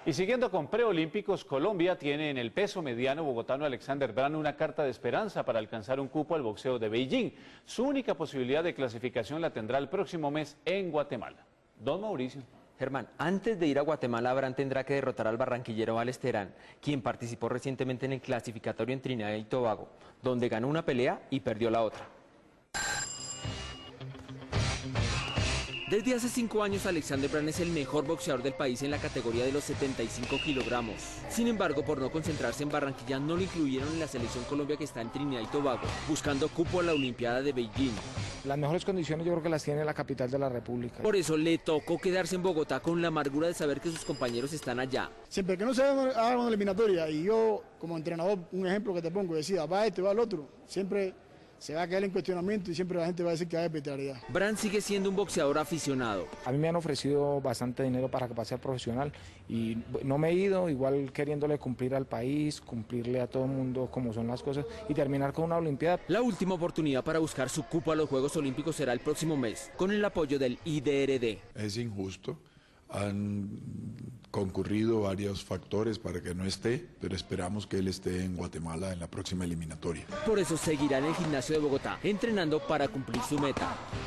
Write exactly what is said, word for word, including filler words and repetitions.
Y siguiendo con preolímpicos, Colombia tiene en el peso mediano bogotano Alexander Brano una carta de esperanza para alcanzar un cupo al boxeo de Beijing. Su única posibilidad de clasificación la tendrá el próximo mes en Guatemala. Don Mauricio. Germán, antes de ir a Guatemala, Brano tendrá que derrotar al barranquillero Alex Terán, quien participó recientemente en el clasificatorio en Trinidad y Tobago, donde ganó una pelea y perdió la otra. Desde hace cinco años, Alexander Brano es el mejor boxeador del país en la categoría de los setenta y cinco kilogramos. Sin embargo, por no concentrarse en Barranquilla, no lo incluyeron en la selección Colombia que está en Trinidad y Tobago, buscando cupo a la Olimpiada de Beijing. Las mejores condiciones yo creo que las tiene la capital de la República. Por eso le tocó quedarse en Bogotá con la amargura de saber que sus compañeros están allá. Siempre que no se haga una eliminatoria y yo como entrenador, un ejemplo que te pongo, decida, va este, va el otro, siempre se va a caer en cuestionamiento y siempre la gente va a decir que hay arbitrariedad. Brano sigue siendo un boxeador aficionado. A mí me han ofrecido bastante dinero para que pase a profesional y no me he ido, igual queriéndole cumplir al país, cumplirle a todo el mundo como son las cosas y terminar con una olimpiada. La última oportunidad para buscar su cupo a los Juegos Olímpicos será el próximo mes, con el apoyo del I D R D. Es injusto. Han concurrido varios factores para que no esté, pero esperamos que él esté en Guatemala en la próxima eliminatoria. Por eso seguirá en el gimnasio de Bogotá, entrenando para cumplir su meta.